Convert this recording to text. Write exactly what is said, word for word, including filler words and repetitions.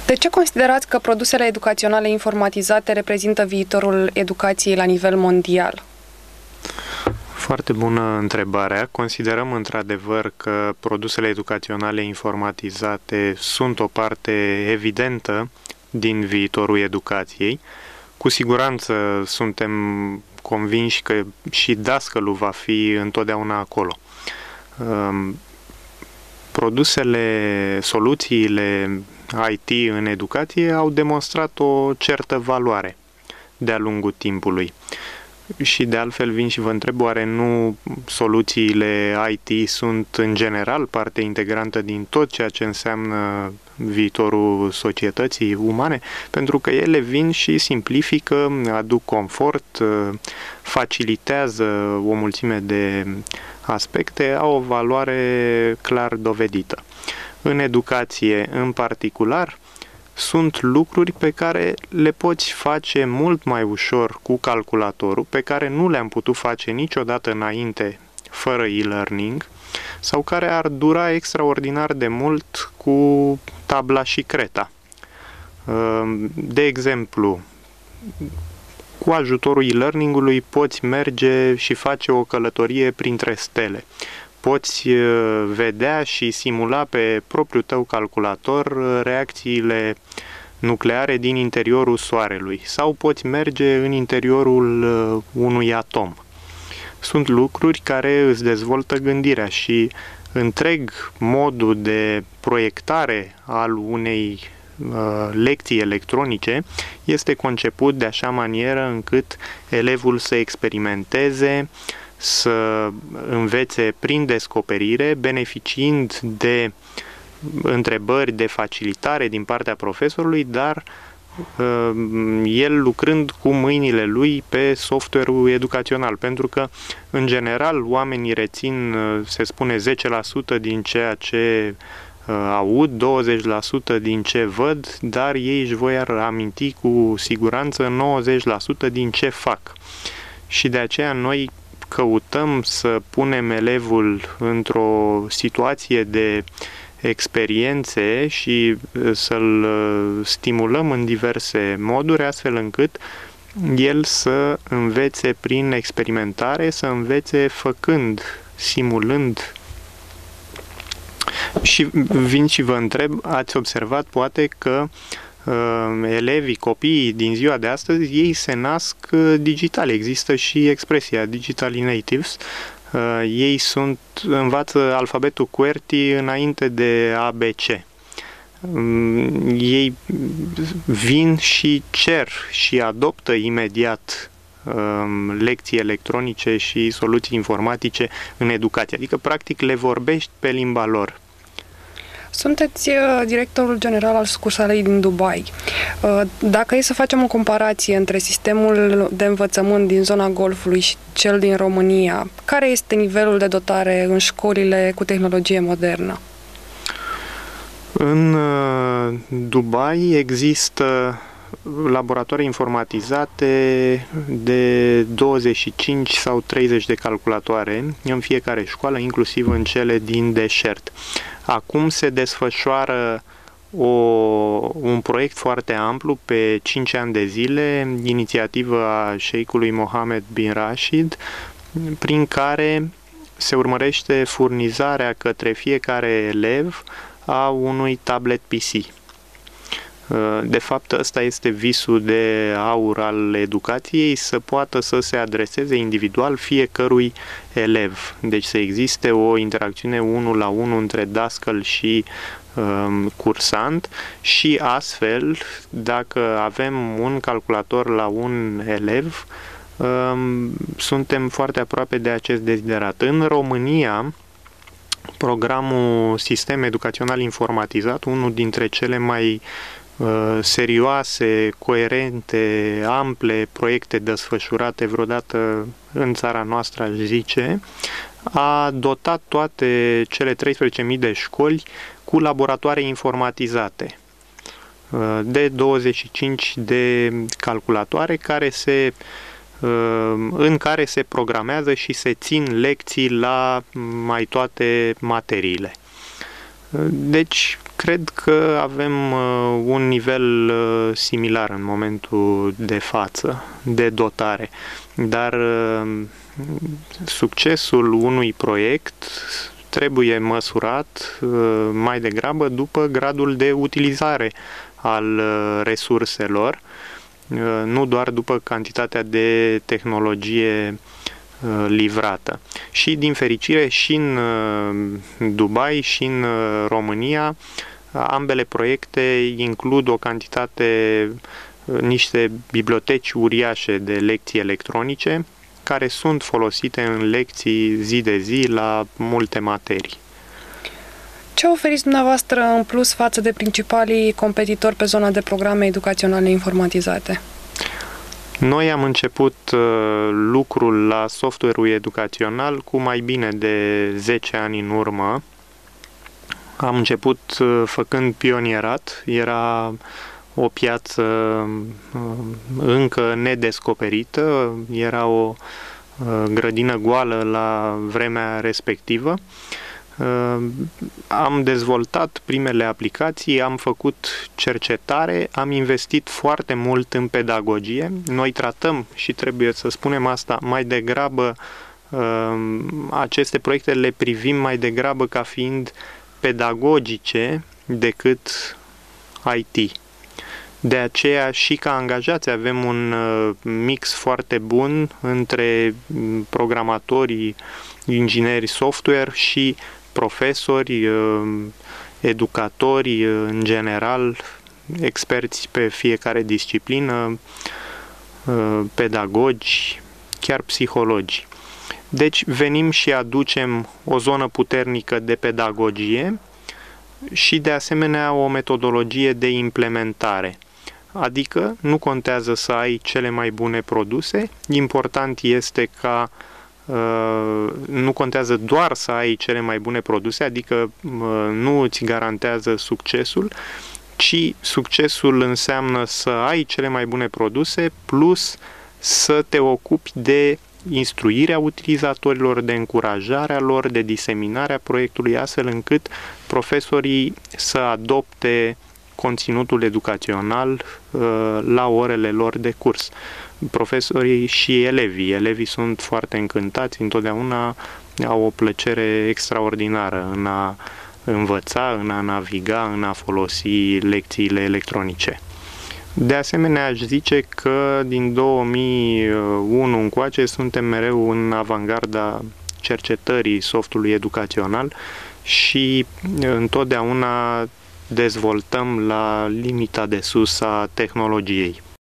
De ce considerați că produsele educaționale informatizate reprezintă viitorul educației la nivel mondial? Foarte bună întrebarea. Considerăm într-adevăr că produsele educaționale informatizate sunt o parte evidentă din viitorul educației. Cu siguranță suntem convinși că și dascălul va fi întotdeauna acolo. Produsele, soluțiile I T în educație au demonstrat o certă valoare de-a lungul timpului. Și de altfel vin și vă întreb, oare nu soluțiile I T sunt în general parte integrantă din tot ceea ce înseamnă viitorul societății umane? Pentru că ele vin și simplifică, aduc confort, facilitează o mulțime de aspecte, au o valoare clar dovedită. În educație, în particular, sunt lucruri pe care le poți face mult mai ușor cu calculatorul, pe care nu le-am putut face niciodată înainte fără e-learning, sau care ar dura extraordinar de mult cu tabla și creta. De exemplu, cu ajutorul e-learning-ului poți merge și face o călătorie printre stele. Poți vedea și simula pe propriul tău calculator reacțiile nucleare din interiorul Soarelui sau poți merge în interiorul unui atom. Sunt lucruri care îți dezvoltă gândirea și întreg modul de proiectare al unei lecții electronice este conceput de așa manieră încât elevul să experimenteze, să învețe prin descoperire, beneficiind de întrebări de facilitare din partea profesorului, dar el lucrând cu mâinile lui pe software-ul educațional, pentru că, în general, oamenii rețin, se spune, zece la sută din ceea ce aud, douăzeci la sută din ce văd, dar ei își vor aminti cu siguranță nouăzeci la sută din ce fac. Și de aceea noi căutăm să punem elevul într-o situație de experiențe și să-l stimulăm în diverse moduri, astfel încât el să învețe prin experimentare, să învețe făcând, simulând. Și vin și vă întreb, ați observat poate că uh, elevii, copiii din ziua de astăzi, ei se nasc uh, digital. Există și expresia digitally natives. Uh, ei sunt, învață alfabetul QWERTY înainte de A B C. Um, ei vin și cer și adoptă imediat um, lecții electronice și soluții informatice în educație. Adică, practic, le vorbești pe limba lor. Sunteți directorul general al sucursalei din Dubai. Dacă e să facem o comparație între sistemul de învățământ din zona Golfului și cel din România, care este nivelul de dotare în școlile cu tehnologie modernă? În Dubai există laboratoare informatizate de douăzeci și cinci sau treizeci de calculatoare în fiecare școală, inclusiv în cele din deșert. Acum se desfășoară o, un proiect foarte amplu pe cinci ani de zile, inițiativă a șeikhului Mohammed bin Rashid, prin care se urmărește furnizarea către fiecare elev a unui tablet P C. De fapt, ăsta este visul de aur al educației, să poată să se adreseze individual fiecărui elev. Deci să existe o interacțiune unul la unul între dascăl și um, cursant și astfel, dacă avem un calculator la un elev, um, suntem foarte aproape de acest deziderat. În România, programul Sistem Educațional Informatizat, unul dintre cele mai serioase, coerente, ample proiecte desfășurate vreodată în țara noastră, aș zice, a dotat toate cele treisprezece mii de școli cu laboratoare informatizate de douăzeci și cinci de calculatoare care se, în care se programează și se țin lecții la mai toate materiile. Deci, Cred că avem uh, un nivel uh, similar în momentul de față, de dotare, dar uh, succesul unui proiect trebuie măsurat uh, mai degrabă după gradul de utilizare al uh, resurselor, uh, nu doar după cantitatea de tehnologie uh, livrată. Și din fericire și în uh, Dubai și în uh, România ambele proiecte includ o cantitate, uh, niște biblioteci uriașe de lecții electronice care sunt folosite în lecții zi de zi la multe materii. Ce oferiți dumneavoastră în plus față de principalii competitori pe zona de programe educaționale informatizate? Noi am început uh, lucrul la software-ul educațional cu mai bine de zece ani în urmă. Am început uh, făcând pionierat, era o piață uh, încă nedescoperită, era o uh, grădină goală la vremea respectivă. Uh, am dezvoltat primele aplicații, am făcut cercetare, am investit foarte mult în pedagogie. Noi tratăm, și trebuie să spunem asta, mai degrabă uh, aceste proiecte le privim mai degrabă ca fiind pedagogice decât I T. De aceea și ca angajați avem un mix foarte bun între programatorii, ingineri software și profesori, educatori, în general, experți pe fiecare disciplină, pedagogi, chiar psihologi. Deci venim și aducem o zonă puternică de pedagogie și de asemenea o metodologie de implementare. Adică nu contează să ai cele mai bune produse, important este ca uh, nu contează doar să ai cele mai bune produse, adică uh, nu îți garantează succesul, ci succesul înseamnă să ai cele mai bune produse plus să te ocupi de instruirea utilizatorilor, de încurajarea lor, de diseminarea proiectului, astfel încât profesorii să adopte conținutul educațional uh, la orele lor de curs. Profesorii și elevii. Elevii sunt foarte încântați, întotdeauna au o plăcere extraordinară în a învăța, în a naviga, în a folosi lecțiile electronice. De asemenea, aș zice că din două mii unu încoace suntem mereu în avangarda cercetării softului educațional și întotdeauna dezvoltăm la limita de sus a tehnologiei.